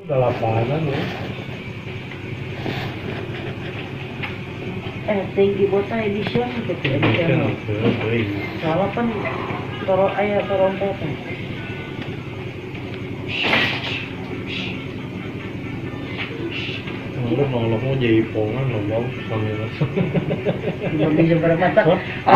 Udah lapangan ya. Tinggi bota edition gitu edition. Soalnya kan ayah trompetnya. Lu nolok mau jadi pongan lo bang sambil Belum bisa berapa tak?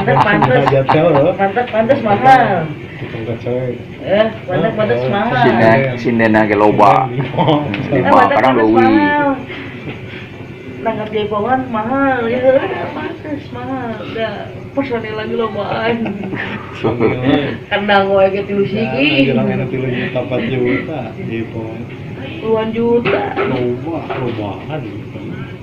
Pantas mahal. kita coy. Pantas mahal. Sindena ge loba. Lima kadang leuwih. Nanggap jaipongan mahal ya, pantas mahal. Udah personil lagi lobaan. Kandang gue gitu sih. Jalan enak 3 juta 4 juta jadi pongan. Puluhan juta. Lobaan.